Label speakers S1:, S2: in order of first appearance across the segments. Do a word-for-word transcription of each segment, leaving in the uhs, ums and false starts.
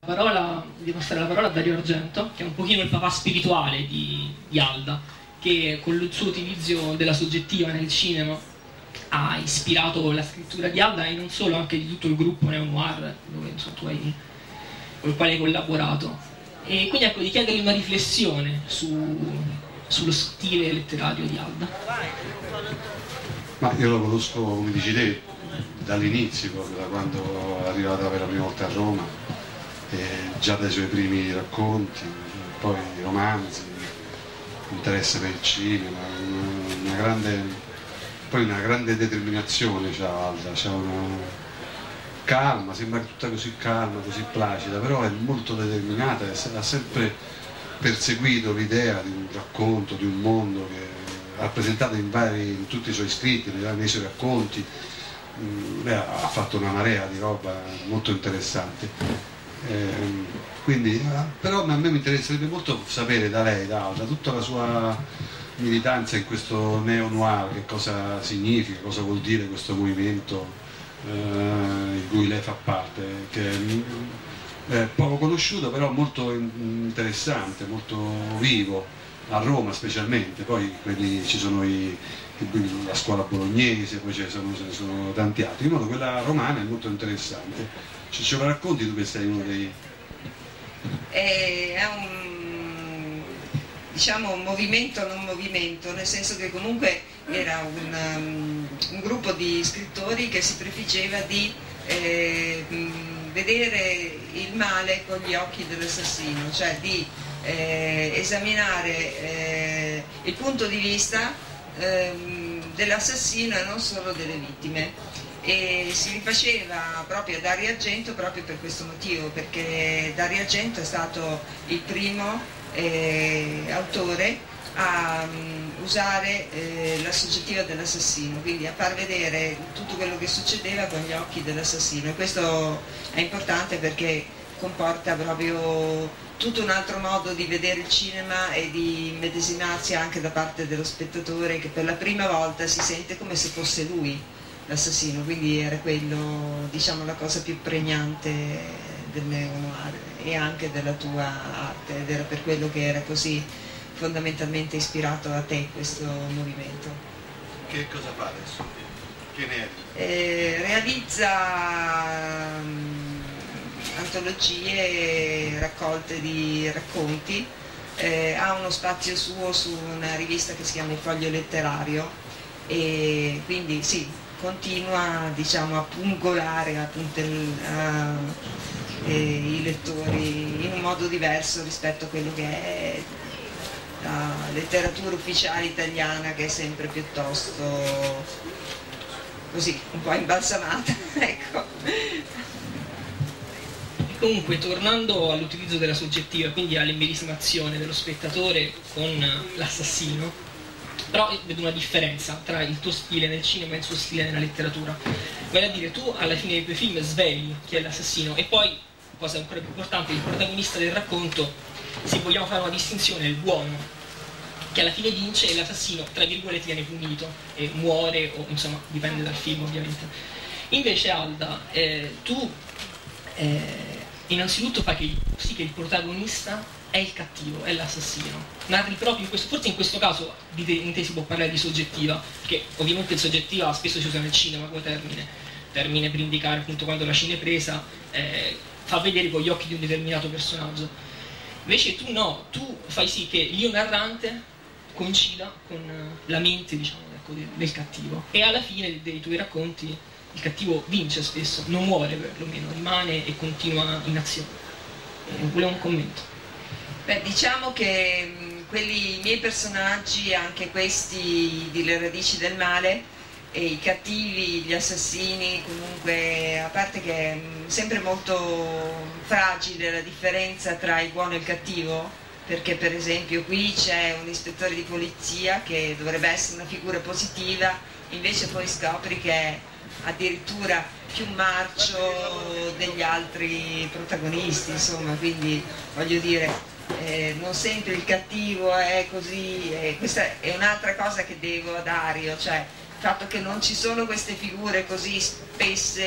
S1: Parola, di passare la parola a Dario Argento, che è un pochino il papà spirituale di, di Alda, che con il suo utilizzo della soggettiva nel cinema ha ispirato la scrittura di Alda e non solo, anche di tutto il gruppo Neo Noir, dove insomma, tu hai, con il quale hai collaborato. E quindi ecco, di chiedergli una riflessione su, sullo stile letterario di Alda.
S2: Ma io lo conosco, come dici te, dall'inizio, proprio da quando è arrivata per la prima volta a Roma. E già dai suoi primi racconti, poi romanzi, interesse per il cinema, una, una grande, poi una grande determinazione c'ha Alda, c'ha una calma, sembra tutta così calma, così placida, però è molto determinata, ha sempre perseguito l'idea di un racconto, di un mondo che ha rappresentato in, vari, in tutti i suoi scritti, nei suoi racconti. Lei ha fatto una marea di roba molto interessante. Eh, quindi, però a me mi interesserebbe molto sapere da lei, da Alda, tutta la sua militanza in questo neo-noir, che cosa significa, cosa vuol dire questo movimento eh, in cui lei fa parte, che è poco conosciuto però molto interessante, molto vivo, a Roma specialmente, poi quelli, ci sono i, la scuola bolognese, poi ce ne sono, ce ne sono tanti altri, in modo quella romana è molto interessante. Ci ce lo racconti tu che sei uno dei...
S3: È un, diciamo, un movimento non movimento, nel senso che comunque era un, um, un gruppo di scrittori che si prefiggeva di eh, vedere il male con gli occhi dell'assassino, cioè di eh, esaminare eh, il punto di vista eh, dell'assassino e non solo delle vittime. E si rifaceva proprio a Dario Argento proprio per questo motivo, perché Dario Argento è stato il primo eh, autore a um, usare eh, la soggettiva dell'assassino, quindi a far vedere tutto quello che succedeva con gli occhi dell'assassino, e questo è importante perché comporta proprio tutto un altro modo di vedere il cinema e di medesimarsi anche da parte dello spettatore, che per la prima volta si sente come se fosse lui l'assassino, quindi era quello, diciamo, la cosa più pregnante del neo-noir e anche della tua arte, ed era per quello che era così fondamentalmente ispirato a te questo movimento.
S2: Che cosa fa adesso? Che ne è?
S3: Eh, realizza um, antologie, raccolte di racconti, eh, ha uno spazio suo su una rivista che si chiama Il Foglio Letterario, e quindi sì, continua, diciamo, a pungolare, a puntel, a, eh, i lettori in un modo diverso rispetto a quello che è la letteratura ufficiale italiana, che è sempre piuttosto così, un po' imbalsamata, ecco.
S1: Comunque, tornando all'utilizzo della soggettiva, quindi all'immedesimazione dello spettatore con l'assassino, però vedo una differenza tra il tuo stile nel cinema e il suo stile nella letteratura. Vale a dire, tu alla fine dei tuoi film sveli chi è l'assassino, e poi, cosa ancora più importante, il protagonista del racconto, se vogliamo fare una distinzione, è il buono, che alla fine vince, e l'assassino, tra virgolette, viene punito e muore, o insomma, dipende dal film ovviamente. Invece Alda, eh, tu eh, innanzitutto fai che, sì, che il protagonista è il cattivo, è l'assassino. Narri proprio in questo, forse in questo caso di te, in te si può parlare di soggettiva, perché ovviamente il soggettiva spesso si usa nel cinema come termine, termine per indicare appunto quando la cinepresa eh, fa vedere con gli occhi di un determinato personaggio. Invece tu no, tu fai sì che l'io narrante coincida con la mente, diciamo, ecco, del, del cattivo, e alla fine dei, dei tuoi racconti il cattivo vince spesso, non muore perlomeno, rimane e continua in azione. Eh, volevo un commento.
S3: Beh, diciamo che mh, quelli, i miei personaggi, anche questi di Le radici del male, e i cattivi, gli assassini, comunque, a parte che è mh, sempre molto fragile la differenza tra il buono e il cattivo, perché per esempio qui c'è un ispettore di polizia che dovrebbe essere una figura positiva, invece poi scopri che è addirittura più marcio degli altri protagonisti, insomma, quindi voglio dire, Eh, non sempre il cattivo è così, eh, questa è un'altra cosa che devo a Dario, cioè il fatto che non ci sono queste figure così spesse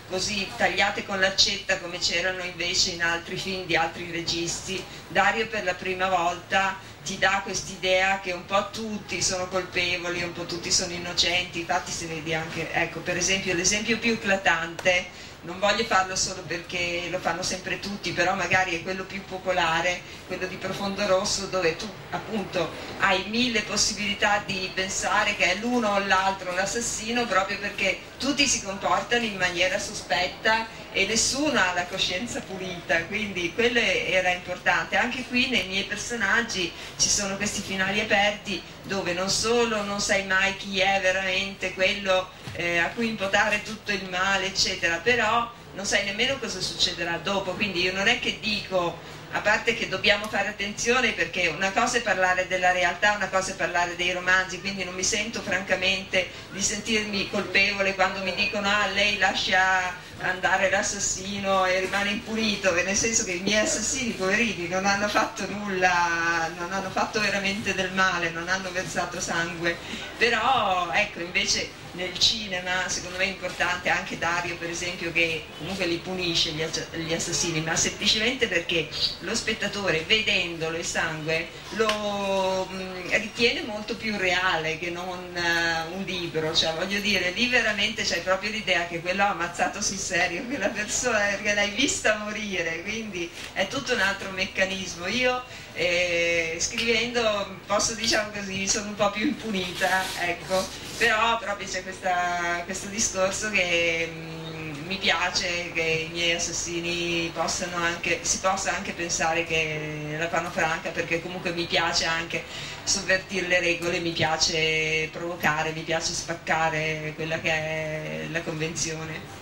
S3: così tagliate con l'accetta come c'erano invece in altri film di altri registi. Dario per la prima volta ti dà quest'idea che un po' tutti sono colpevoli, un po' tutti sono innocenti, infatti si vede anche, ecco, per esempio l'esempio più eclatante, non voglio farlo solo perché lo fanno sempre tutti, però magari è quello più popolare, quello di Profondo Rosso, dove tu appunto hai mille possibilità di pensare che è l'uno o l'altro l'assassino, proprio perché tutti si comportano in maniera sospetta e nessuno ha la coscienza pulita, quindi quello era importante. Anche qui nei miei personaggi ci sono questi finali aperti dove non solo non sai mai chi è veramente quello eh, a cui imputare tutto il male eccetera, però non sai nemmeno cosa succederà dopo, quindi io non è che dico, a parte che dobbiamo fare attenzione perché una cosa è parlare della realtà, una cosa è parlare dei romanzi, quindi non mi sento francamente di sentirmi colpevole quando mi dicono ah lei lascia andare l'assassino e rimane impunito, nel senso che i miei assassini poverini non hanno fatto nulla, non hanno fatto veramente del male, non hanno versato sangue, però ecco invece nel cinema secondo me è importante anche Dario per esempio che comunque li punisce gli, gli assassini, ma semplicemente perché lo spettatore vedendolo il sangue lo mh, ritiene molto più reale che non uh, un libro, cioè voglio dire lì veramente c'è proprio l'idea che quello ha ammazzato sul serio quella persona perché l'hai vista morire, quindi è tutto un altro meccanismo. Io eh, scrivendo posso diciamo così sono un po' più impunita, ecco, però proprio c'è questa, questo discorso che mh, mi piace che i miei assassini possano anche, si possa anche pensare che la fanno franca, perché comunque mi piace anche sovvertire le regole, mi piace provocare, mi piace spaccare quella che è la convenzione.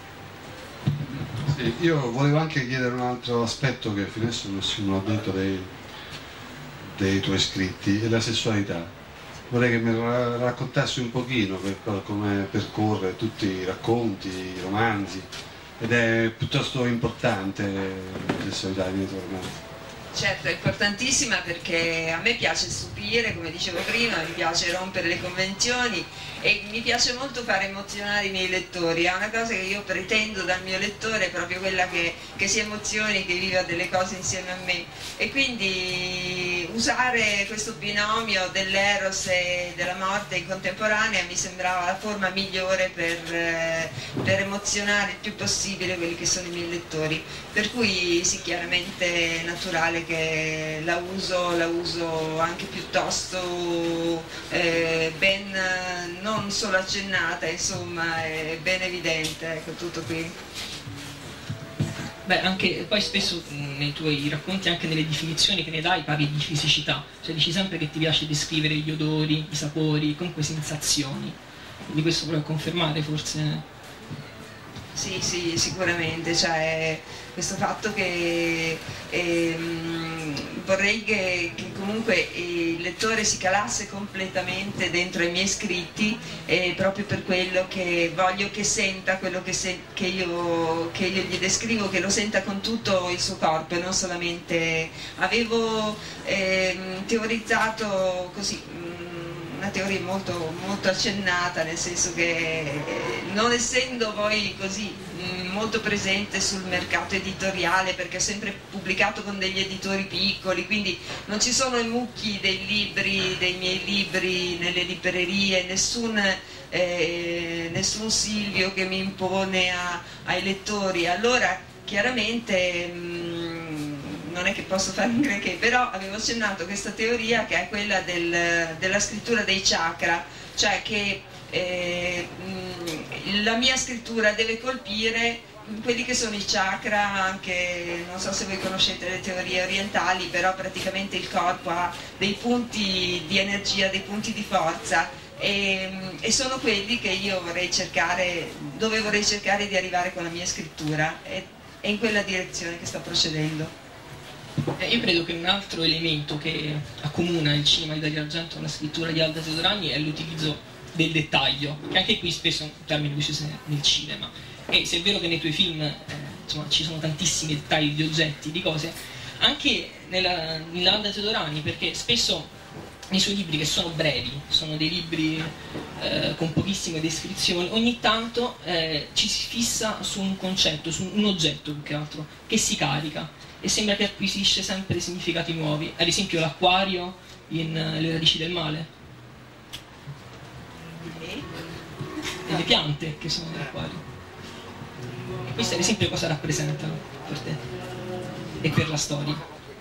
S2: Sì, io volevo anche chiedere un altro aspetto che fino adesso nessuno ha detto dei, dei tuoi scritti, è la sessualità. Vorrei che mi raccontassi un pochino per, per come percorre tutti i racconti, i romanzi, ed è piuttosto importante la sessualità nei tuoi romanzi.
S3: Certo, è importantissima perché a me piace stupire, come dicevo prima, mi piace rompere le convenzioni e mi piace molto fare emozionare i miei lettori. È una cosa che io pretendo dal mio lettore, è proprio quella che, che si emozioni, che viva delle cose insieme a me, e quindi usare questo binomio dell'eros e della morte in contemporanea mi sembrava la forma migliore per, per emozionare il più possibile quelli che sono i miei lettori, per cui sì, chiaramente è naturale che la uso, la uso anche piuttosto eh, ben, non solo accennata, insomma, è ben evidente, ecco, tutto qui.
S1: Beh, anche poi spesso nei tuoi racconti, anche nelle definizioni che ne dai, parli di fisicità, cioè dici sempre che ti piace descrivere gli odori, i sapori, comunque sensazioni, quindi questo puoi confermare forse?
S3: Sì, sì, sicuramente, cioè questo fatto che ehm, vorrei che, che comunque il lettore si calasse completamente dentro i miei scritti, e proprio per quello che voglio che senta quello che, se, che, io, che io gli descrivo, che lo senta con tutto il suo corpo e non solamente. Avevo ehm, teorizzato così una teoria molto, molto accennata, nel senso che non essendo poi così molto presente sul mercato editoriale, perché ho sempre pubblicato con degli editori piccoli, quindi non ci sono i mucchi dei libri, dei miei libri nelle librerie, nessun, eh, nessun Silvio che mi impone a, ai lettori, allora chiaramente mh, non è che posso fare un granché, però avevo accennato questa teoria che è quella del, della scrittura dei chakra, cioè che eh, la mia scrittura deve colpire quelli che sono i chakra, anche non so se voi conoscete le teorie orientali, però praticamente il corpo ha dei punti di energia, dei punti di forza, e, e sono quelli che io vorrei cercare, dove vorrei cercare di arrivare con la mia scrittura, e è in quella direzione che sto procedendo.
S1: Eh, io credo che un altro elemento che accomuna il cinema di Dario Argento alla scrittura di Alda Teodorani è l'utilizzo del dettaglio, che anche qui spesso è un termine che si usa nel cinema, e se è vero che nei tuoi film eh, insomma, ci sono tantissimi dettagli di oggetti, di cose, anche nella, nella Alda Teodorani, perché spesso nei suoi libri, che sono brevi, sono dei libri eh, con pochissime descrizioni, ogni tanto eh, ci si fissa su un concetto, su un oggetto più che altro, che si carica e sembra che acquisisce sempre significati nuovi. Ad esempio l'acquario in uh, Le radici del male, e le piante che sono nell'acquario. Questo ad esempio cosa rappresentano per te e per la storia?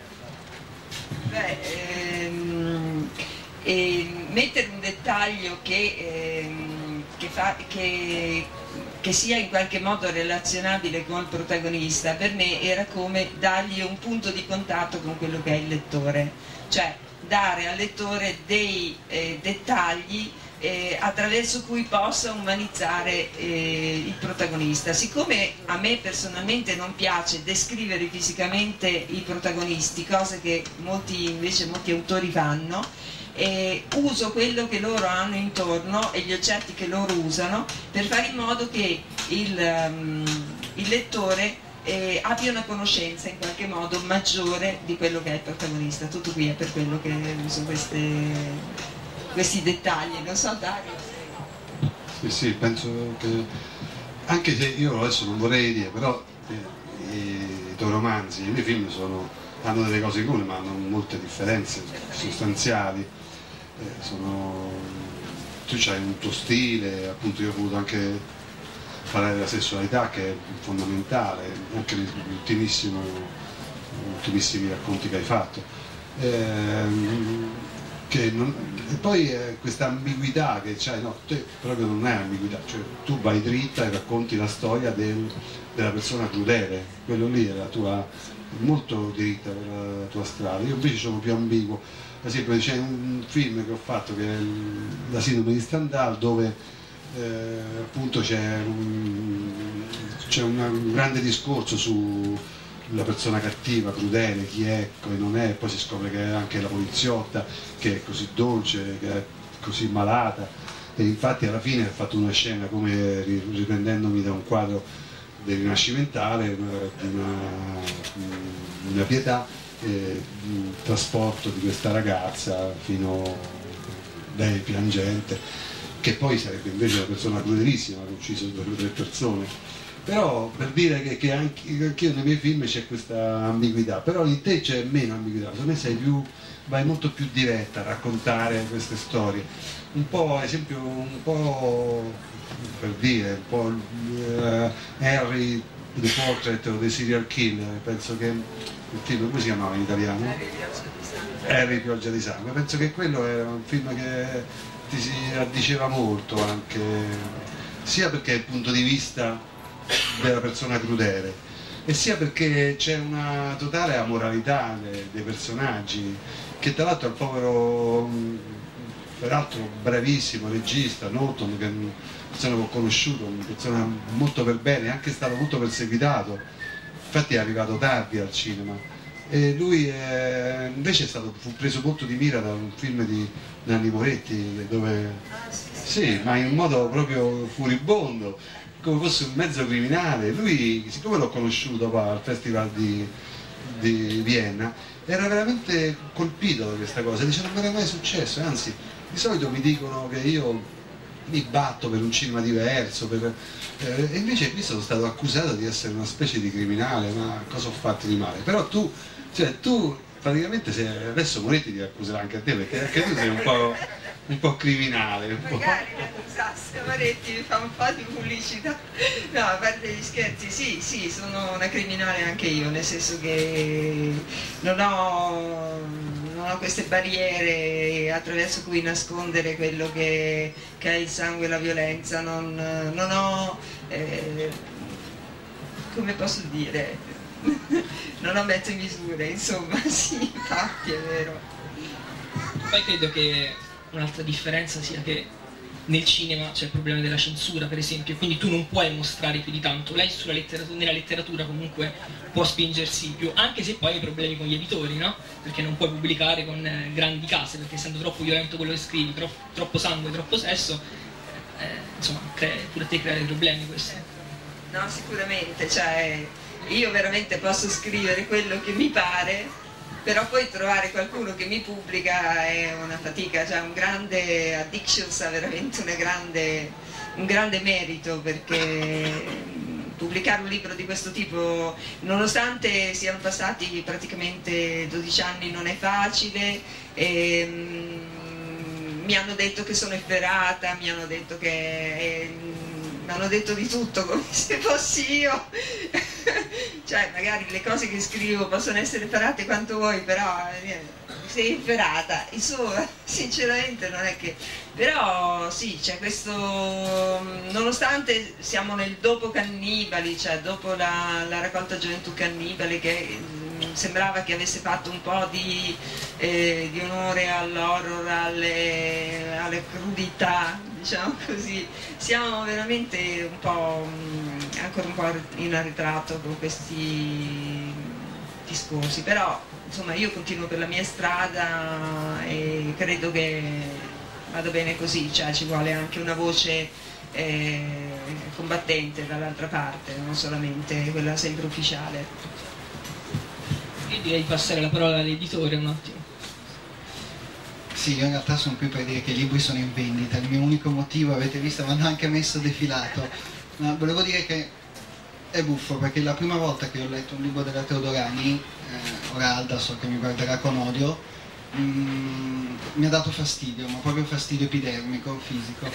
S3: Beh, ehm, eh, mettere un dettaglio che, ehm, che, fa, che, che sia in qualche modo relazionabile con il protagonista, per me era come dargli un punto di contatto con quello che è il lettore, cioè dare al lettore dei eh, dettagli eh, attraverso cui possa umanizzare eh, il protagonista. Siccome a me personalmente non piace descrivere fisicamente i protagonisti, cose che molti invece molti autori fanno, eh, uso quello che loro hanno intorno e gli oggetti che loro usano per fare in modo che il, um, il lettore eh, abbia una conoscenza in qualche modo maggiore di quello che è il protagonista. Tutto qui è per quello che uso queste, questi dettagli. Non so, Dario.
S2: Sì, sì, penso che, anche se io adesso non vorrei dire, però eh, i tuoi romanzi, i miei film sono, hanno delle cose comuni, ma hanno molte differenze sostanziali. Eh, sono, tu hai un tuo stile, appunto io ho voluto anche parlare della sessualità, che è fondamentale, anche negli ultimissimi, ultimissimi racconti che hai fatto. Eh, che non, e poi eh, questa ambiguità che c'hai, no, te proprio non è ambiguità, cioè tu vai dritta e racconti la storia del, della persona crudele, quello lì è la tua, molto diritta per la tua strada. Io invece sono più ambiguo. Ad esempio c'è un film che ho fatto che è La sindrome di Stendhal, dove eh, appunto c'è un, c'è un grande discorso sulla persona cattiva, crudele, chi è, come non è, poi si scopre che è anche la poliziotta, che è così dolce, che è così malata, e infatti alla fine ho fatto una scena come riprendendomi da un quadro del Rinascimentale, di una, una pietà, eh, il trasporto di questa ragazza fino lei piangente, che poi sarebbe invece una persona crudelissima che ha ucciso due o tre persone. Però per dire che, che anche io nei miei film c'è questa ambiguità, però in te c'è meno ambiguità, secondo me sei più, vai molto più diretta a raccontare queste storie, un po' ad esempio, un po' per dire, un po' uh, Harry the Portrait of the Serial Killer, penso che il film, come si chiamava in italiano? Harry Pioggia di Sangue, penso che quello era un film che ti si addiceva molto, anche sia perché è il punto di vista della persona crudele e sia perché c'è una totale amoralità dei personaggi, che tra l'altro il povero, peraltro bravissimo regista Norton, che è una persona che ho conosciuto, una persona molto per bene, è anche stato molto perseguitato, infatti è arrivato tardi al cinema, e lui è, invece è stato, fu preso molto di mira da un film di Nanni Moretti, dove sì, ma in un modo proprio furibondo, come fosse un mezzo criminale. Lui, siccome l'ho conosciuto qua al Festival di, di Vienna, era veramente colpito da questa cosa, dice non mi era mai successo, anzi di solito mi dicono che io mi batto per un cinema diverso, per, eh, e invece qui sono stato accusato di essere una specie di criminale, ma cosa ho fatto di male? Però tu, cioè tu praticamente sei, adesso Moretti ti accuserà anche a te, perché anche tu sei un po', un po' criminale. Un
S3: Magari mi accusasse Moretti, mi fa un po' di pubblicità. No, a parte gli scherzi, sì, sì, sono una criminale anche io, nel senso che non ho, non ho queste barriere attraverso cui nascondere quello che, che è il sangue e la violenza, non, non ho, eh, come posso dire, non ho mezze misure, insomma, sì, infatti è vero.
S1: Poi credo che un'altra differenza sia che nel cinema c'è il problema della censura, per esempio, quindi tu non puoi mostrare più di tanto. Lei sulla letteratura, nella letteratura comunque può spingersi più, anche se poi hai problemi con gli editori, no? Perché non puoi pubblicare con eh, grandi case, perché essendo troppo violento quello che scrivi, troppo, troppo sangue, troppo sesso, eh, insomma, crea, pure a te crea dei problemi questo.
S3: No, sicuramente, cioè io veramente posso scrivere quello che mi pare però poi trovare qualcuno che mi pubblica è una fatica, cioè un grande Addictions ha veramente una grande, un grande merito, perché pubblicare un libro di questo tipo, nonostante siano passati praticamente dodici anni, non è facile. E, mm, mi hanno detto che sono efferata, mi hanno detto che è, mi hanno detto di tutto, come se fossi io. Cioè magari le cose che scrivo possono essere efferate quanto vuoi, però eh, sei efferata. Insomma, sinceramente non è che... Però sì, c'è questo... Nonostante siamo nel dopo Cannibali, cioè dopo la, la raccolta Gioventù Cannibale, che mh, sembrava che avesse fatto un po' di, eh, di onore all'horror, alle, alle crudità, diciamo così, siamo veramente un po' mh, ancora un po' in arretrato con questi discorsi, però insomma io continuo per la mia strada e credo che vada bene così, cioè ci vuole anche una voce eh, combattente dall'altra parte, non solamente quella sempre ufficiale.
S1: Io direi di passare la parola all'editore un attimo.
S4: Sì, io in realtà sono qui per dire che i libri sono in vendita, il mio unico motivo, avete visto, mi hanno anche messo defilato, ma volevo dire che è buffo perché la prima volta che ho letto un libro della Teodorani, eh, ora Alda so che mi guarderà con odio, mm, mi ha dato fastidio, ma proprio fastidio epidermico, fisico,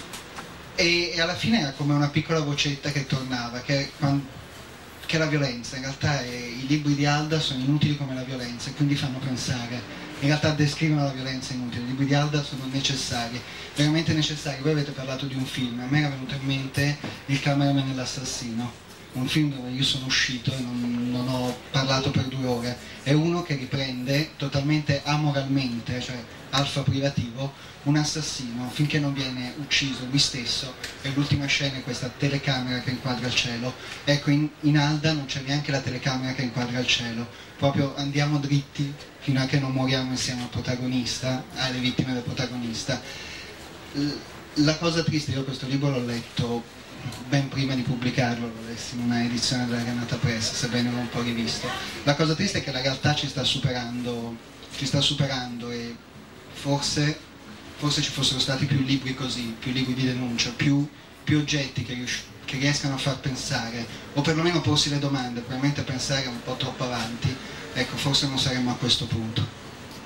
S4: e, e alla fine era come una piccola vocetta che tornava, che, che la violenza, in realtà è, i libri di Alda sono inutili come la violenza e quindi fanno pensare. In realtà descrivono la violenza inutile, i libri di Alda sono necessari, veramente necessari. Voi avete parlato di un film, a me era venuto in mente Il cameraman e l'assassino, un film dove io sono uscito e non, non ho parlato per due ore, è uno che riprende totalmente amoralmente, cioè alfa privativo, un assassino finché non viene ucciso lui stesso, e l'ultima scena è questa telecamera che inquadra il cielo. Ecco, in, in Alda non c'è neanche la telecamera che inquadra il cielo, proprio andiamo dritti fino a che non moriamo insieme al protagonista, alle vittime del protagonista. La cosa triste, io questo libro l'ho letto ben prima di pubblicarlo, lo lessi in una edizione della Granata Press, sebbene l'ho un po' rivisto. La cosa triste è che la realtà ci sta superando, ci sta superando e forse, forse ci fossero stati più libri così, più libri di denuncia, più, più oggetti che, ries- che riescano a far pensare, o perlomeno porsi le domande, probabilmente pensare un po' troppo avanti, ecco, forse non saremmo a questo punto.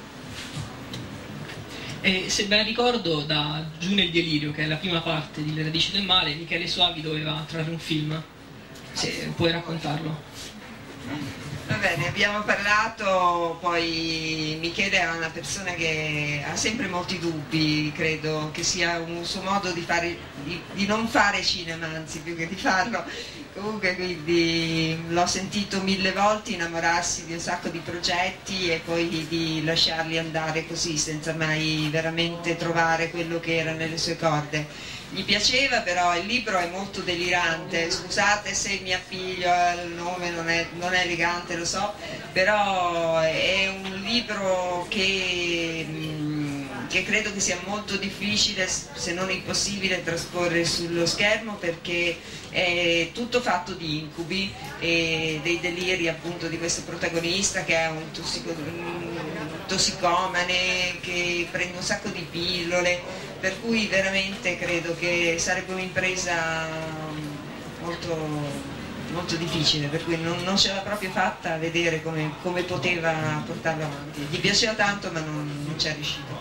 S1: E se ben ricordo, da Giù nel delirio, che è la prima parte di Le radici del male, Michele Soavi doveva trarre un film. Se puoi raccontarlo.
S3: Va bene, abbiamo parlato, poi Michele è una persona che ha sempre molti dubbi, credo che sia un suo modo di, fare, di, di non fare cinema, anzi più che di farlo. Comunque quindi l'ho sentito mille volte innamorarsi di un sacco di progetti e poi di lasciarli andare così senza mai veramente trovare quello che era nelle sue corde. Gli piaceva, però il libro è molto delirante, scusate se mi appiglio, il nome non è, non è elegante, lo so, però è un libro che, che credo che sia molto difficile, se non impossibile, trasporre sullo schermo, perché è tutto fatto di incubi e dei deliri appunto di questo protagonista che è un, tossico, un tossicomane, che prende un sacco di pillole, per cui veramente credo che sarebbe un'impresa molto, molto difficile, per cui non, non ce l'ha proprio fatta a vedere come, come poteva portarlo avanti. Gli piaceva tanto ma non, non c'è riuscito.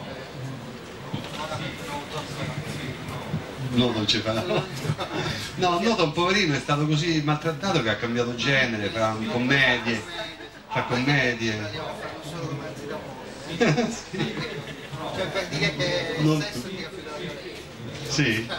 S2: No, non ci fa. No, Noto un poverino è stato così maltrattato che ha cambiato genere, fa commedie, fa commedie. Sì.
S4: Cioè per dire che
S2: Non...
S4: il sesso tira
S2: Sì.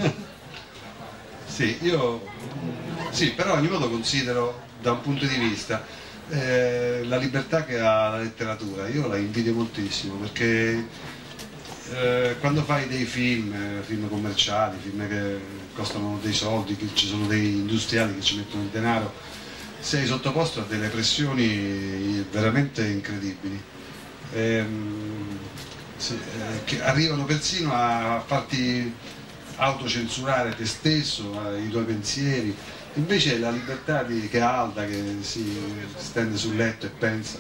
S2: Sì, io sì, però ogni modo considero da un punto di vista eh, la libertà che ha la letteratura, io la invidio moltissimo, perché eh, quando fai dei film, eh, film commerciali, film che costano dei soldi, che ci sono dei industriali che ci mettono il denaro, sei sottoposto a delle pressioni veramente incredibili. Ehm, sì, eh, che arrivano persino a farti autocensurare te stesso, i tuoi pensieri. Invece la libertà di, che ha Alda, che si stende sul letto e pensa,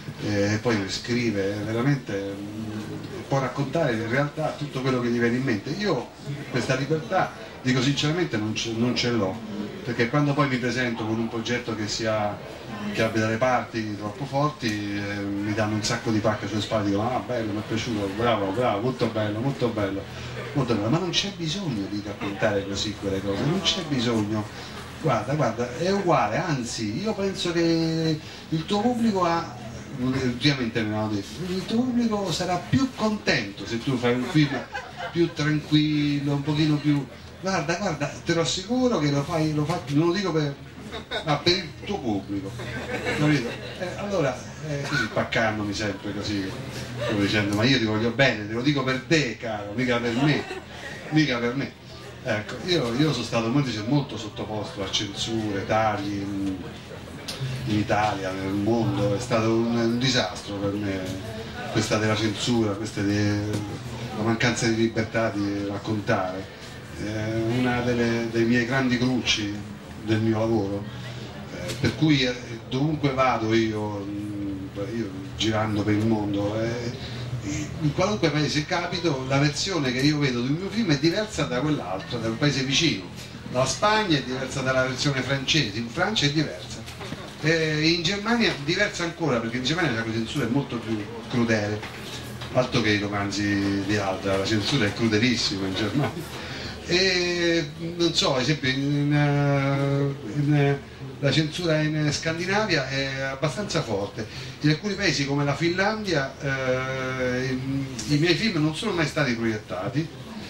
S2: e poi scrive, veramente può raccontare in realtà tutto quello che gli viene in mente. Io questa libertà, dico sinceramente, non ce, non ce l'ho, perché quando poi mi presento con un progetto che, sia, che abbia delle parti troppo forti, eh, mi danno un sacco di pacche sulle spalle, dicono ah bello, mi è piaciuto, bravo, bravo, molto bello, molto bello, molto bello, ma non c'è bisogno di raccontare così quelle cose, non c'è bisogno. Guarda, guarda, è uguale, anzi, io penso che il tuo pubblico ha, ultimamente me l'hanno detto, il tuo pubblico sarà più contento se tu fai un film più tranquillo, un pochino più... Guarda, guarda, te lo assicuro che lo fai, lo fai, non lo dico per, ma per il tuo pubblico, capito? Eh, allora, eh, così paccandomi sempre così, come dicendo, ma io ti voglio bene, te lo dico per te, caro, mica per me, mica per me. Ecco, io, io sono stato molto, molto sottoposto a censure, tagli in, in Italia, nel mondo, è stato un, un disastro per me questa della censura, questa de, la mancanza di libertà di raccontare. Eh, una delle, dei miei grandi cruci del mio lavoro, eh, per cui eh, dovunque vado io, io girando per il mondo, eh, in qualunque paese capito, la versione che io vedo di un mio film è diversa da quell'altro, da un paese vicino. La Spagna è diversa dalla versione francese, in Francia è diversa, eh, in Germania è diversa ancora, perché in Germania la censura è molto più crudele, altro che i romanzi di Alda, la censura è crudelissima in Germania. E non so, ad esempio in, in, la censura in Scandinavia è abbastanza forte, in alcuni paesi come la Finlandia eh, i, i miei film non sono mai stati proiettati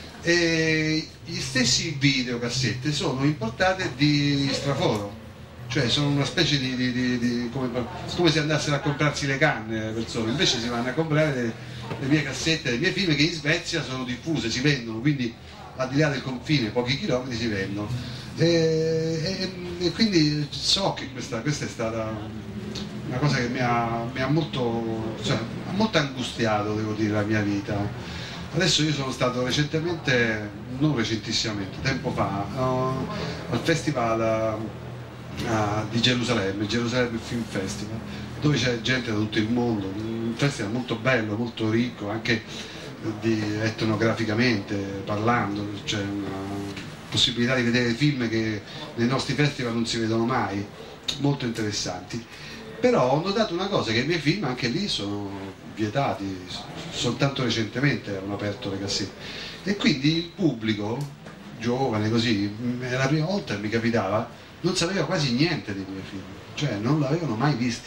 S2: e gli stessi videocassette sono importate di straforo, cioè sono una specie di, di, di, di come, come se andassero a comprarsi le canne le persone, invece si vanno a comprare le, le mie cassette, le mie film che in Svezia sono diffuse, si vendono, quindi al di là del confine, pochi chilometri si vendono. E, e, e quindi so che questa, questa è stata una cosa che mi ha, mi ha molto, cioè, ha molto angustiato, devo dire, la mia vita. Adesso io sono stato recentemente, non recentissimamente, tempo fa, uh, al festival uh, uh, di Gerusalemme, Gerusalemme Film Festival, dove c'è gente da tutto il mondo, un festival molto bello, molto ricco, anche di, etnograficamente parlando, c'è una possibilità di vedere film che nei nostri festival non si vedono mai, molto interessanti. Però ho notato una cosa, che i miei film anche lì sono vietati, soltanto recentemente hanno aperto le cassette e quindi il pubblico giovane così, la prima volta mi capitava, non sapeva quasi niente dei miei film, cioè non l'avevano mai visti.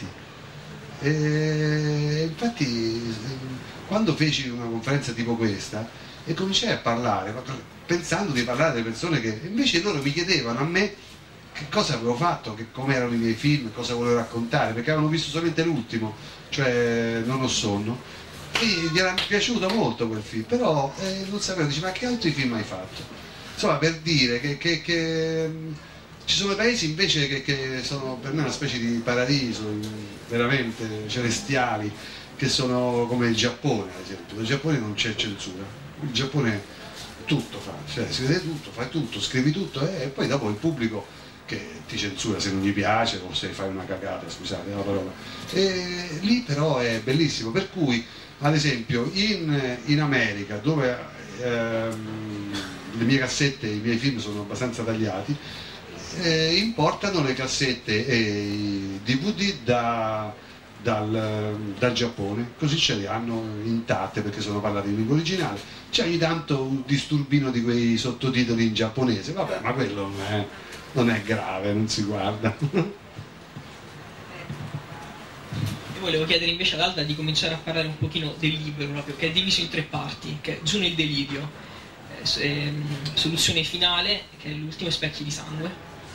S2: E infatti quando feci una conferenza tipo questa e cominciai a parlare pensando di parlare delle persone che invece loro mi chiedevano a me che cosa avevo fatto, che come erano i miei film, cosa volevo raccontare, perché avevano visto solamente l'ultimo, cioè Non ho sonno, e gli era piaciuto molto quel film, però eh, non sapevano, dice ma che altri film hai fatto? Insomma, per dire che, che, che ci sono paesi invece che, che sono per me una specie di paradiso, veramente celestiali, che sono come il Giappone, ad esempio. Nel Giappone non c'è censura, il Giappone tutto fa, cioè si vede tutto, fai tutto, scrivi tutto eh, e poi dopo il pubblico che ti censura se non gli piace o se fai una cagata, scusate la parola. E lì però è bellissimo, per cui ad esempio in, in America, dove ehm, le mie cassette, i miei film sono abbastanza tagliati, eh, importano le cassette e i D V D da, dal, dal Giappone, così ce le hanno intatte perché sono parlate in lingua originale. C'è ogni tanto un disturbino di quei sottotitoli in giapponese, vabbè, ma quello non è, non è grave, non si guarda.
S1: Io volevo chiedere invece ad Alda di cominciare a parlare un pochino del libro, proprio, che è diviso in tre parti, che è Giù nel delirio, eh, eh, Soluzione finale, che è l'ultimo, Specchi di sangue.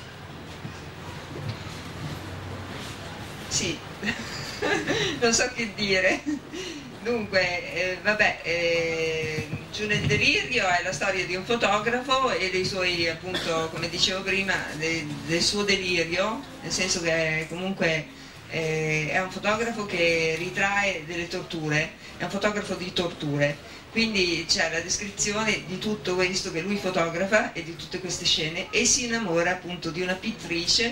S3: Sì, non so che dire. Dunque, eh, vabbè, eh, Giù nel delirio è la storia di un fotografo e dei suoi, appunto, come dicevo prima, de, del suo delirio, nel senso che comunque eh, è un fotografo che ritrae delle torture, è un fotografo di torture, quindi c'è la descrizione di tutto questo che lui fotografa e di tutte queste scene, e si innamora appunto di una pittrice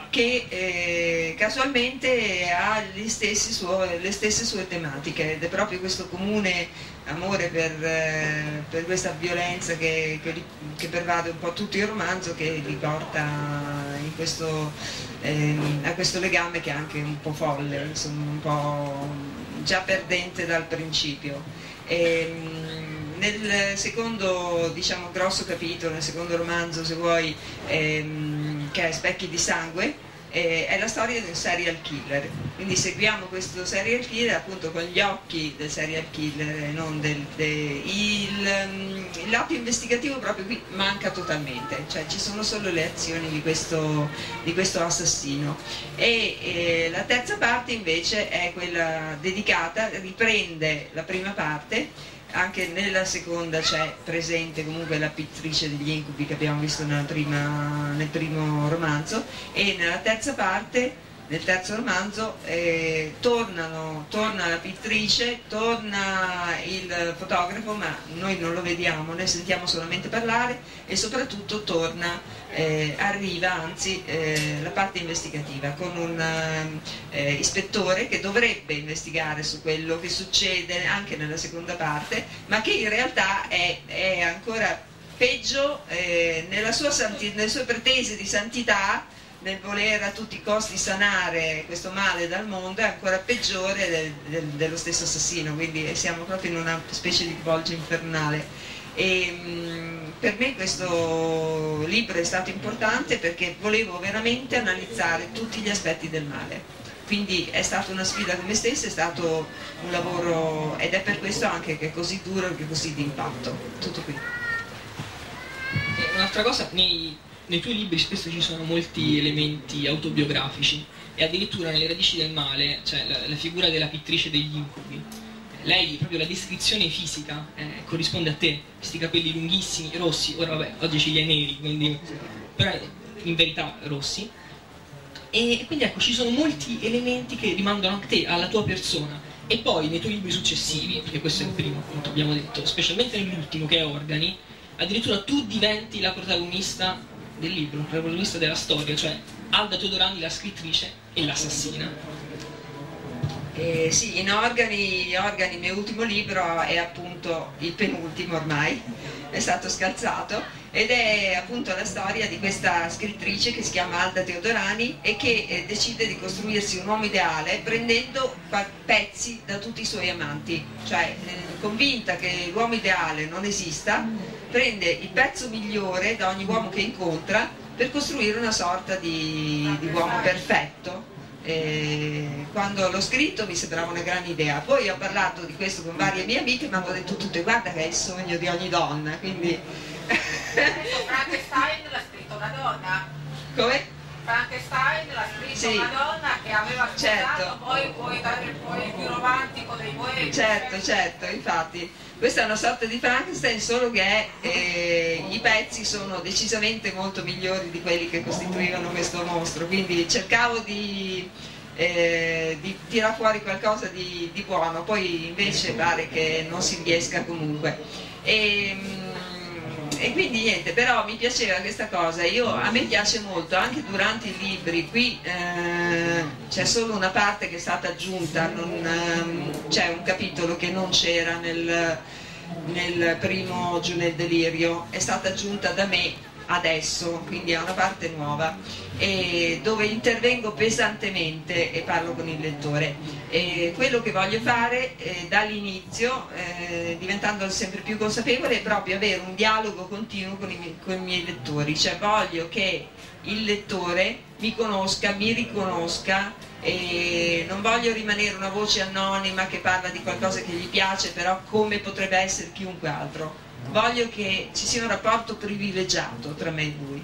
S3: che eh, casualmente ha gli stessi suo, le stesse sue tematiche, ed è proprio questo comune amore per, eh, per questa violenza che, che, che pervade un po' tutto il romanzo, che li porta in questo, eh, a questo legame che è anche un po' folle, insomma, un po' già perdente dal principio. E, nel secondo, diciamo, grosso capitolo, nel secondo romanzo, se vuoi, ehm, che è Specchi di sangue, eh, è la storia di un serial killer. Quindi seguiamo questo serial killer appunto con gli occhi del serial killer, e non del... De, il, il lato investigativo proprio qui manca totalmente, cioè ci sono solo le azioni di questo, di questo assassino. E eh, la terza parte invece è quella dedicata, riprende la prima parte. Anche nella seconda c'è presente comunque la pittrice degli incubi che abbiamo visto nella prima, nel primo romanzo, e nella terza parte, nel terzo romanzo, eh, tornano, torna la pittrice, torna il fotografo, ma noi non lo vediamo, ne sentiamo solamente parlare, e soprattutto torna, eh, arriva anzi eh, la parte investigativa con un eh, ispettore che dovrebbe investigare su quello che succede anche nella seconda parte, ma che in realtà è, è ancora peggio eh, nella sua santi, nelle sue pretese di santità, nel voler a tutti i costi sanare questo male dal mondo, è ancora peggiore del, del, dello stesso assassino, quindi siamo proprio in una specie di volta infernale. E, mh, per me questo libro è stato importante perché volevo veramente analizzare tutti gli aspetti del male, quindi è stata una sfida con me stessa, è stato un lavoro, ed è per questo anche che è così duro e che è così di impatto. Tutto qui.
S1: E un'altra cosa, nei Nei tuoi libri spesso ci sono molti elementi autobiografici, e addirittura nelle Radici del male, cioè la, la figura della pittrice degli incubi, lei, proprio la descrizione fisica eh, corrisponde a te, questi capelli lunghissimi, rossi, ora vabbè, oggi ce li hai neri, quindi, però in verità rossi, e quindi ecco, ci sono molti elementi che rimandano a te, alla tua persona. E poi nei tuoi libri successivi, perché questo è il primo, appunto, abbiamo detto, specialmente nell'ultimo che è Organi, addirittura tu diventi la protagonista del libro, la protagonista della storia, cioè Alda Teodorani, la scrittrice e l'assassina.
S3: Eh, sì, in Organi, Organi, il mio ultimo libro, è appunto il penultimo ormai, è stato scalzato, ed è appunto la storia di questa scrittrice che si chiama Alda Teodorani e che eh, decide di costruirsi un uomo ideale prendendo pezzi da tutti i suoi amanti, cioè eh, convinta che l'uomo ideale non esista, prende il pezzo migliore da ogni uomo che incontra per costruire una sorta di, di uomo perfetto. E quando l'ho scritto mi sembrava una grande idea, poi ho parlato di questo con varie mie amiche e mi hanno detto tutte: guarda che è il sogno di ogni donna, quindi...
S5: Frankenstein l'ha scritto una donna?
S3: Come?
S5: Frankenstein l'ha scritto sì, una donna che aveva sposato, certo, poi poi poi il più romantico dei poeti.
S3: Certo, certo, infatti questa è una sorta di Frankenstein, solo che eh, i pezzi sono decisamente molto migliori di quelli che costituivano questo mostro, quindi cercavo di, eh, di tirare fuori qualcosa di, di buono, poi invece pare che non si riesca comunque. E, E quindi niente, però mi piaceva questa cosa. Io, a me piace molto, anche durante i libri, qui eh, c'è solo una parte che è stata aggiunta, non, ehm, c'è un capitolo che non c'era nel, nel primo Giù nel delirio, è stata aggiunta da me adesso, quindi è una parte nuova, e dove intervengo pesantemente e parlo con il lettore. E quello che voglio fare eh, dall'inizio, eh, diventando sempre più consapevole, è proprio avere un dialogo continuo con i, miei, con i miei lettori, cioè voglio che il lettore mi conosca, mi riconosca, e non voglio rimanere una voce anonima che parla di qualcosa che gli piace però come potrebbe essere chiunque altro. Voglio che ci sia un rapporto privilegiato tra me e lui.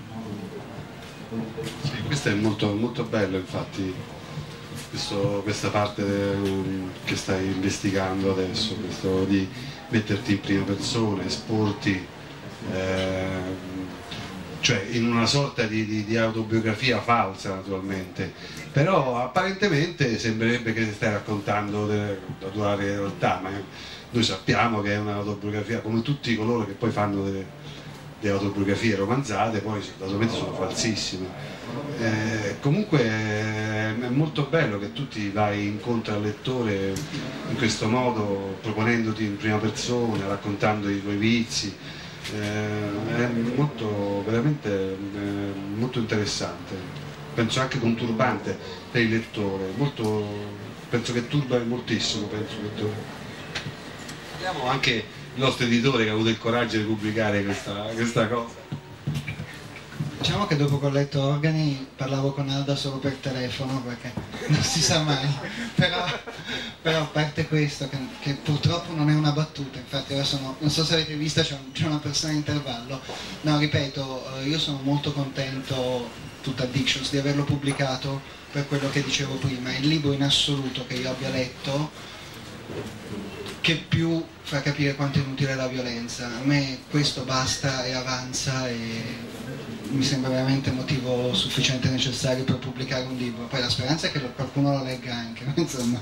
S2: Sì, questo è molto, molto bello, infatti, questo, questa parte che stai investigando adesso, questo di metterti in prima persona, esporti, eh, cioè in una sorta di, di, di autobiografia falsa, naturalmente, però apparentemente sembrerebbe che stai raccontando de, la tua realtà, ma noi sappiamo che è un'autobiografia, come tutti coloro che poi fanno delle, le autobiografie romanzate, poi naturalmente sono falsissime. Eh, comunque eh, è molto bello che tu ti vai incontro al lettore in questo modo, proponendoti in prima persona, raccontando i tuoi vizi. Eh, è molto, veramente eh, molto interessante. Penso anche che un turbante per il lettore, molto, penso che turba moltissimo, penso che abbiamo anche il nostro editore che ha avuto il coraggio di pubblicare questa, questa cosa.
S4: Diciamo che dopo che ho letto Organi parlavo con Alda solo per telefono, perché non si sa mai, però, però a parte questo, che, che purtroppo non è una battuta, infatti ora sono, non so se avete visto, c'è un, una persona in intervallo, no, ripeto, io sono molto contento, tutta Addictions, di averlo pubblicato per quello che dicevo prima. È il libro in assoluto che io abbia letto che più fa capire quanto è inutile la violenza. A me questo basta e avanza, e mi sembra veramente motivo sufficiente e necessario per pubblicare un libro. Poi la speranza è che qualcuno lo legga anche, insomma.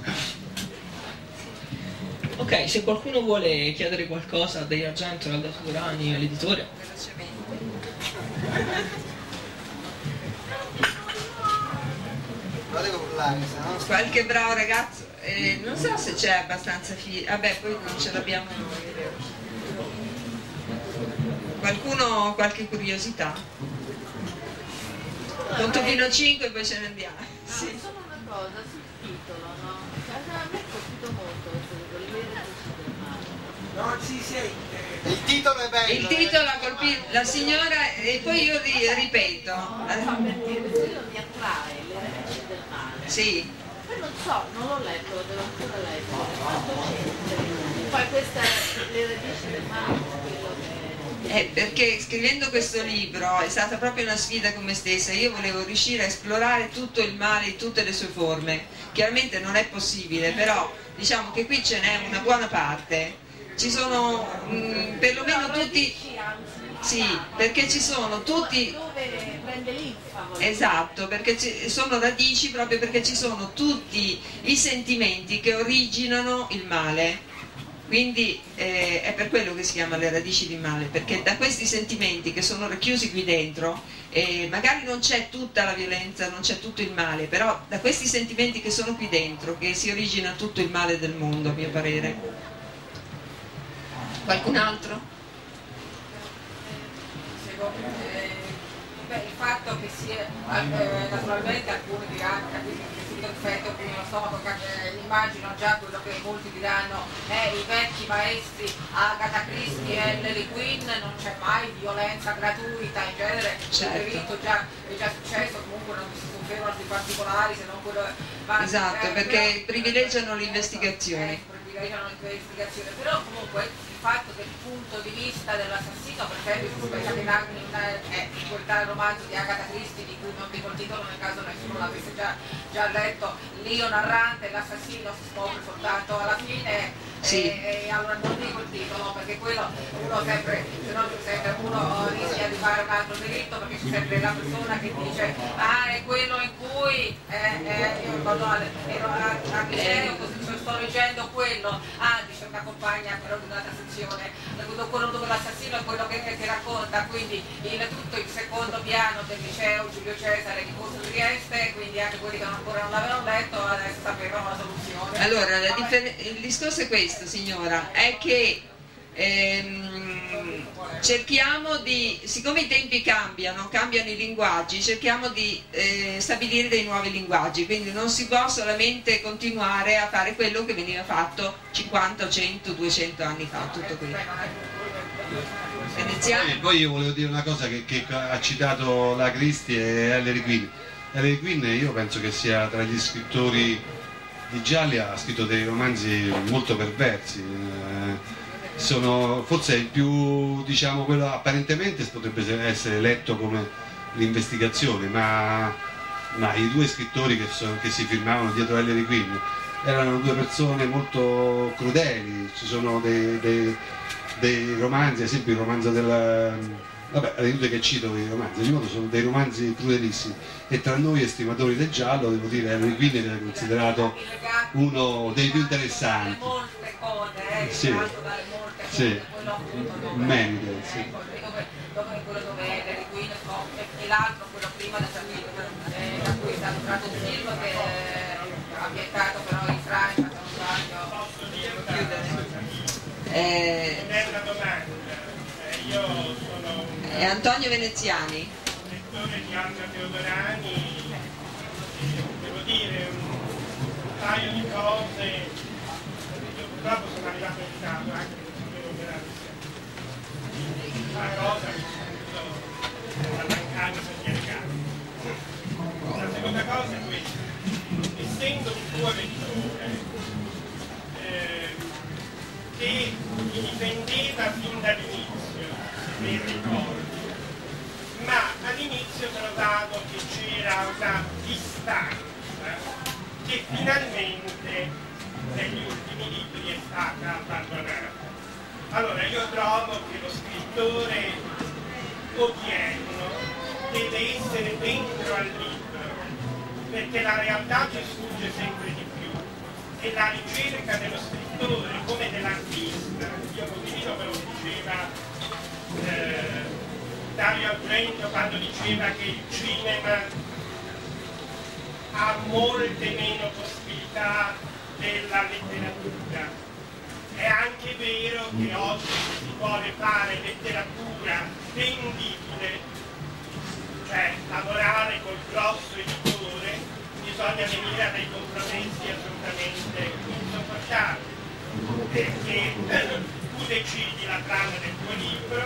S1: Ok, se qualcuno vuole chiedere qualcosa a Dei Argento, Alda Turani, all'editore.
S4: Lo devo urlare, se no...
S3: Qualche bravo ragazzo, eh, non so se c'è abbastanza figli, vabbè poi non ce l'abbiamo noi. Qualcuno, qualche curiosità? Conto fino a cinque e poi ce ne andiamo. Sì.
S5: No, solo una cosa sul titolo, no? Cioè, a me è colpito molto questo libro, le radici del male.
S6: Non si sente.
S4: Il titolo è bello.
S3: Il titolo ha colpito la signora, e poi io ri- ripeto.
S5: No, per dire, il titolo mi attrae, le radici del male.
S3: Sì.
S5: Poi non so, non l'ho letto, lo devo ancora leggere. Quanto c'entra? Poi questa, le radici del male, quello che...
S3: Eh, perché scrivendo questo libro è stata proprio una sfida con me stessa. Io volevo riuscire a esplorare tutto il male in tutte le sue forme. Chiaramente non è possibile, però diciamo che qui ce n'è una buona parte. Ci sono mh, perlomeno tutti... Sì, perché ci sono tutti...
S5: Dove prende l'infa.
S3: Esatto, perché ci sono radici proprio perché ci sono tutti i sentimenti che originano il male. Quindi eh, è per quello che si chiama le radici di male, perché da questi sentimenti che sono racchiusi qui dentro, eh, magari non c'è tutta la violenza, non c'è tutto il male, però da questi sentimenti che sono qui dentro che si origina tutto il male del mondo, a mio parere. Qualcun altro?
S5: Eh, beh, il fatto che sia, eh, naturalmente alcuni diranno che si perfetto qui nello stomaco, eh, immagino già quello che molti diranno, eh, i vecchi maestri Agatha Christie e Ellery Quinn, non c'è mai violenza gratuita, in genere
S3: Certo.
S5: il delitto già, è già successo, comunque non si confermano di particolari se non quello... Ma,
S3: Esatto,
S5: eh,
S3: perché
S5: però,
S3: privilegiano le investigazioni.
S5: eh, privilegiano l'investigazione, però comunque il fatto del punto di vista dell'assassino, per esempio, pensa che in, eh, in quel tale romanzo di Agatha Christie, di cui non dico il titolo nel caso nessuno l'avesse già, già letto, l'io narrante, l'assassino si scopre soltanto alla fine.
S3: Sì.
S5: E, e allora non dico il titolo perché quello uno sempre, se no sempre uno rischia di fare un altro diritto, perché c'è sempre la persona che dice ah è quello in cui eh, eh, io quando ero a, a liceo così sto leggendo quello, ah dice una compagna però di un'altra sezione, quello dove l'assassino è quello che, che racconta, quindi in tutto il secondo piano del liceo Giulio Cesare di Corso Trieste, quindi anche quelli che ancora non l'avevano letto adesso sapevano la soluzione.
S3: Allora, la differ- il discorso è questo, signora, è che ehm, cerchiamo di, siccome i tempi cambiano, cambiano i linguaggi, cerchiamo di eh, stabilire dei nuovi linguaggi, quindi non si può solamente continuare a fare quello che veniva fatto cinquanta, cento, duecento anni fa, tutto questo. Iniziamo?
S2: E poi io volevo dire una cosa che, che ha citato la Christie e Ellery Quinn. Ellery Quinn io penso che sia tra gli scrittori di gialli, ha scritto dei romanzi molto perversi, eh, sono forse il più, diciamo, quello apparentemente potrebbe essere letto come l'investigazione, ma, ma i due scrittori che, sono, che si firmavano dietro Ellery Quinn erano due persone molto crudeli. Ci sono dei, dei, dei romanzi, ad esempio il romanzo della... Vabbè, è inutile che cito i romanzi, di modo sono dei romanzi crudelissimi, e tra noi estimatori del giallo devo dire Ellery Quinn è considerato uno dei più interessanti.
S5: Molte cose, eh,
S2: sì, sì, merita, sì.
S5: dove, quello dove le guide e l'altro, quello prima del film, eh, da cui è stato tratto un film che è ambientato però in Francia, se non sbaglio.
S3: Devo chiudere. Eh,
S6: è una domanda. Io sono un
S3: è Antonio Veneziani.
S6: lettore di Anna Teodorani, devo dire un paio di cose. Io purtroppo sono arrivato in ritardo anche perché non sapevo che era una cosa che scuso la mancanza di legame. La seconda cosa è questa: essendo un tuo lettore eh, che mi difendeva fin dall'inizio, mi ricordo, ma all'inizio trovavo che c'era una distanza che finalmente negli ultimi libri è stata abbandonata. Allora io trovo che lo scrittore odierno deve essere dentro al libro, perché la realtà ci sfugge sempre di più e la ricerca dello scrittore come dell'artista, io condivido quello che diceva eh, Dario Argento quando diceva che il cinema ha molte meno possibilità della letteratura. È anche vero che oggi si vuole fare letteratura vendibile, cioè lavorare col grosso editore, bisogna venire a dei compromessi assolutamente insopportabili, perché tu decidi la trama del tuo libro,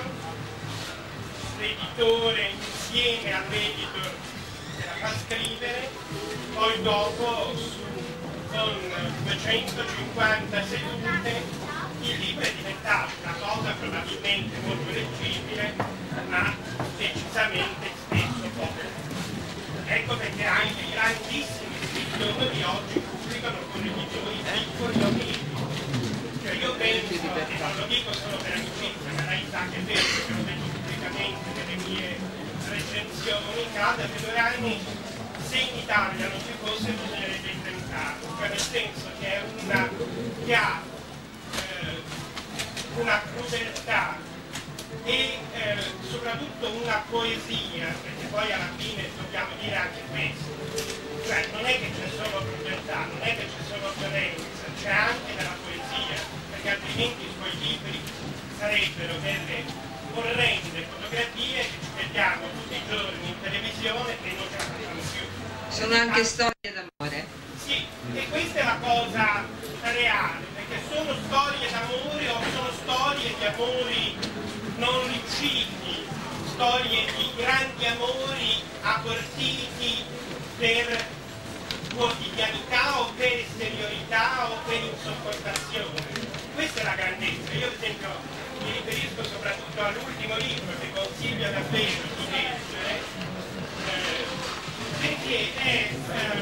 S6: l'editore insieme all'editor te la fa scrivere, poi dopo su, con duecentocinquanta sedute il libro è diventato una cosa probabilmente molto leggibile, ma decisamente spesso poco. Ecco perché anche i grandissimi scrittori oggi pubblicano con editori piccoli o medi. Cioè io penso, e non lo dico solo per amicizia, ma lei sa che è vero, che lo vedo pubblicamente nelle mie recensioni, Casa Teodorani, se in Italia non ci fosse bisognerebbe inventarlo, cioè nel senso che è una che ha eh, una crudeltà e eh, soprattutto una poesia, perché poi alla fine dobbiamo dire anche questo, cioè non è che c'è solo crudeltà, non è che c'è solo violenza, c'è anche della poesia, perché altrimenti i suoi libri sarebbero delle orrende fotografie che ci vediamo tutti i giorni in televisione e non ce la facciamo più.
S3: Sono anche storie d'amore.
S6: Sì, e questa è la cosa reale, perché sono storie d'amore o sono storie di amori non riusciti, storie di grandi amori abortiti per quotidianità o per esteriorità o per insopportazione. Questa è la grandezza. Io ad esempio mi riferisco soprattutto all'ultimo libro che consiglio davvero di leggere, eh, perché è eh,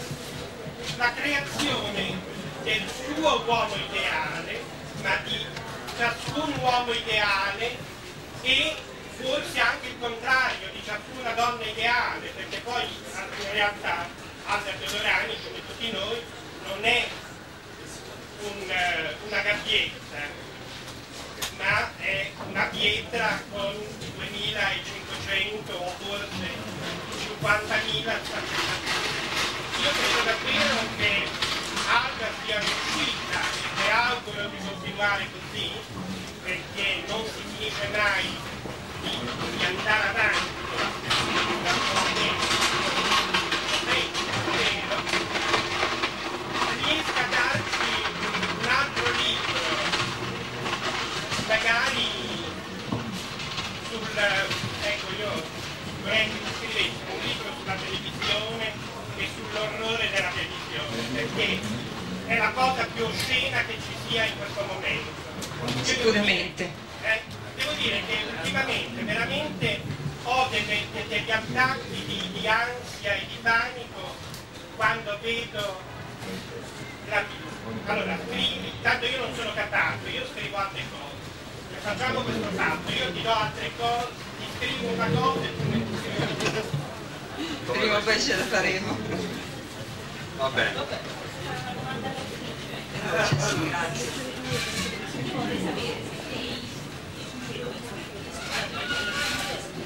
S6: la creazione del suo uomo ideale, ma di ciascun uomo ideale e forse anche il contrario di ciascuna donna ideale, perché poi in realtà Anna Teodorani, come tutti noi, non è un, una gabbietta, ma è una pietra con duemilacinquecento o forse cinquantamila sfaccettature. Io credo davvero che Alba sia riuscita, e le auguro di continuare così, perché non si finisce mai di, di andare avanti da riesca a darci un altro libro, magari sul, ecco io vorrei che mi scrivesse un libro sulla televisione e sull'orrore della televisione, perché è la cosa più oscena che ci sia in questo momento.
S3: Sicuramente.
S6: Eh, devo dire che ultimamente veramente ho delle, degli attacchi di, di ansia e di panico quando vedo la allora scrivi, tanto io non sono capace, io scrivo altre cose, facciamo questo fatto, io ti do altre cose, ti scrivo una cosa e tu mi scrivi.
S3: Prima o poi ce la faremo.
S7: Va bene.
S3: Grazie.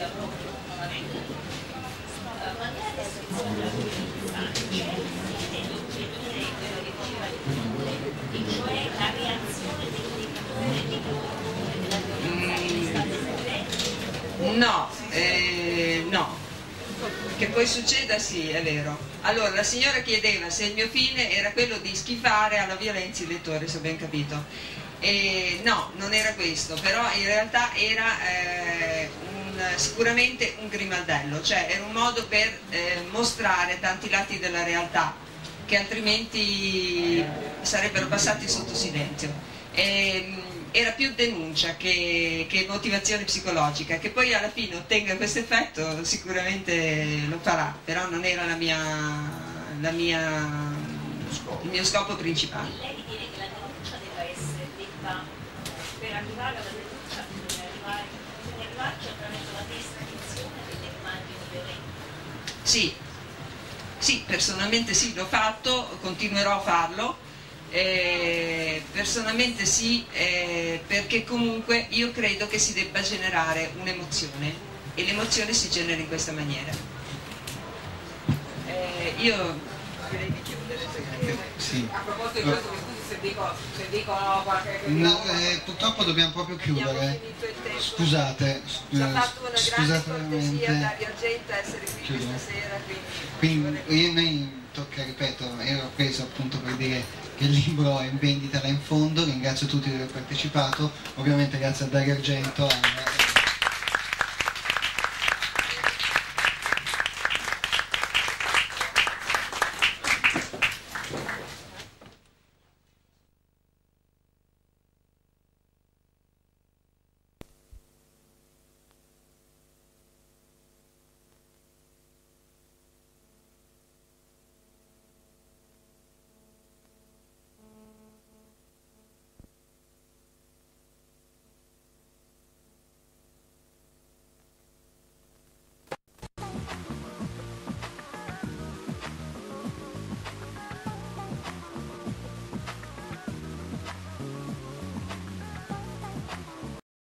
S8: spiega proprio una maniera di espressione della violenza, cerchi di impedire quello che diceva il Comune, e cioè la reazione dell'indicatore di della violenza che state vedendo?
S3: No, eh, no. Che poi succeda, sì, è vero. Allora, la signora chiedeva se il mio fine era quello di schifare alla violenza il lettore, se ho ben capito. E no, non era questo, però in realtà era eh, un, sicuramente un grimaldello, cioè era un modo per eh, mostrare tanti lati della realtà che altrimenti sarebbero passati sotto silenzio. E, era più denuncia che, che motivazione psicologica, che poi alla fine ottenga questo effetto sicuramente lo farà, però non era la mia, la mia, il mio scopo principale.
S8: Lei dice che la denuncia deve essere detta, per arrivare alla denuncia bisogna arrivare, bisogna arrivarci attraverso la descrizione delle immagini violente.
S3: Sì, sì, personalmente sì, l'ho fatto, continuerò a farlo. Eh, personalmente sì, eh, perché comunque io credo che si debba generare un'emozione e l'emozione si genera in questa maniera. Eh, io direi di chiudere.
S4: Sì.
S5: A proposito di questo, mi scusi se dico, se dicono qualche...
S4: No, eh, purtroppo dobbiamo proprio chiudere. Scusate,
S3: Ci ha fatto una
S4: scusate
S3: grande cortesia
S4: veramente.
S3: Dario Argento a essere qui
S4: Chiudo.
S3: questa sera.
S4: Quindi io mi tocca, ripeto, ero preso appunto per dire che il libro è in vendita là in fondo, ringrazio tutti di aver partecipato, ovviamente grazie a Dario Argento.